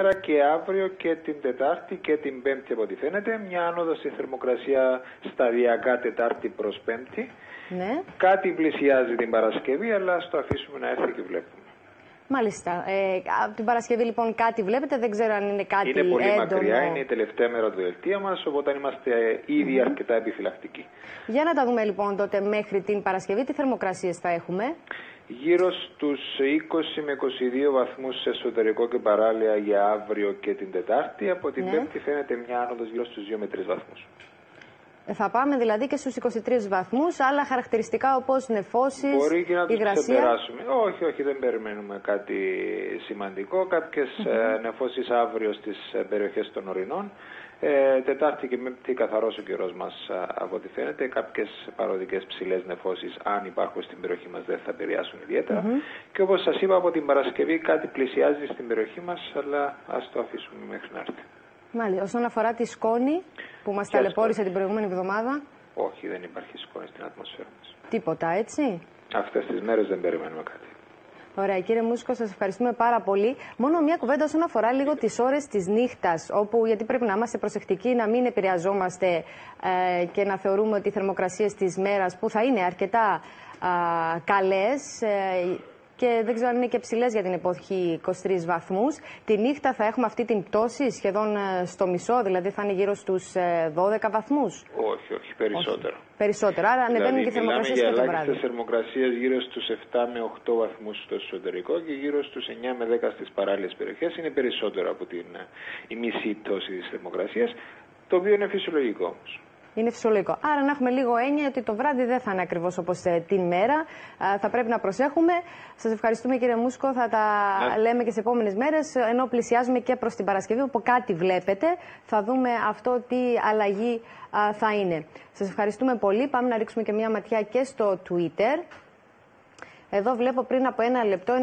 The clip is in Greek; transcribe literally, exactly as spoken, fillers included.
σήμερα και αύριο και την Τετάρτη και την Πέμπτη, από ό,τι φαίνεται. Μια άνοδο στη θερμοκρασία σταδιακά Τετάρτη προς Πέμπτη. Ναι. Κάτι πλησιάζει την Παρασκευή, αλλά ας το αφήσουμε να έρθει και βλέπουμε. Μάλιστα. Ε, από την Παρασκευή λοιπόν κάτι βλέπετε, δεν ξέρω αν είναι κάτι έντονο. Είναι πολύ έντονο. μακριά, είναι η τελευταία μέρα του δελτία μας, οπότε είμαστε ήδη mm-hmm. αρκετά επιφυλακτικοί. Για να τα δούμε λοιπόν τότε μέχρι την Παρασκευή, τι θερμοκρασίες θα έχουμε. Γύρω στους είκοσι με είκοσι δύο βαθμούς σε εσωτερικό και παράλια για αύριο και την Τετάρτη. Από την ναι. Πέμπτη φαίνεται μια άνοδος γύρω στους δύο με τρεις βαθμούς. Θα πάμε δηλαδή και στους είκοσι τρεις βαθμούς, άλλα χαρακτηριστικά όπως νεφώσεις, μπορεί και να τους υγρασία. ξεπεράσουμε. Όχι, όχι, δεν περιμένουμε κάτι σημαντικό. Κάποιες mm-hmm. νεφώσεις αύριο στις περιοχές των ορεινών. Ε, Τετάρτη και Πέμπτη καθαρός ο καιρός μας, από ό,τι φαίνεται. Κάποιες παροδικές ψηλές νεφώσεις, αν υπάρχουν στην περιοχή μας, δεν θα επηρεάσουν ιδιαίτερα. Mm-hmm. Και όπως σας είπα, από την Παρασκευή κάτι πλησιάζει στην περιοχή μας, αλλά ας το αφήσουμε μέχρι να έρθει. Μάλιστα. Όσον αφορά τη σκόνη που μας ταλαιπώρησε την προηγούμενη εβδομάδα. Όχι, δεν υπάρχει σκόνη στην ατμόσφαιρα μας. Τίποτα, έτσι. Αυτές τις μέρες δεν περιμένουμε κάτι. Ωραία, κύριε Μούσικο, σας ευχαριστούμε πάρα πολύ. Μόνο μια κουβέντα όσον αφορά λίγο τις ώρες της νύχτας, όπου γιατί πρέπει να είμαστε προσεκτικοί, να μην επηρεαζόμαστε ε, και να θεωρούμε ότι οι θερμοκρασίες της μέρας, που θα είναι αρκετά ε, καλές, ε, και δεν ξέρω αν είναι και ψηλές για την εποχή είκοσι τρεις βαθμούς. Τη νύχτα θα έχουμε αυτή την πτώση σχεδόν στο μισό, δηλαδή θα είναι γύρω στους δώδεκα βαθμούς. Όχι, όχι, περισσότερο. Όχι. Περισσότερο, άρα ανεβαίνουν δηλαδή, και οι θερμοκρασίες και το βράδυ. Μιλάμε για θερμοκρασίες γύρω στους επτά με οκτώ βαθμούς στο εσωτερικό και γύρω στους εννιά με δέκα στις παράλιες περιοχές. Είναι περισσότερο από την η μισή πτώση της θερμοκρασίας, το οποίο είναι φυσιολογικό όμως. Είναι φυσιολογικό. Άρα να έχουμε λίγο έννοια ότι το βράδυ δεν θα είναι ακριβώς όπως ε, την μέρα. Ε, θα πρέπει να προσέχουμε. Σας ευχαριστούμε, κύριε Μούσικο. Θα τα ναι. λέμε και σε επόμενες μέρες, ενώ πλησιάζουμε και προς την Παρασκευή, όπου κάτι βλέπετε. Θα δούμε αυτό τι αλλαγή ε, θα είναι. Σας ευχαριστούμε πολύ. Πάμε να ρίξουμε και μια ματιά και στο Twitter. Εδώ βλέπω πριν από ένα λεπτό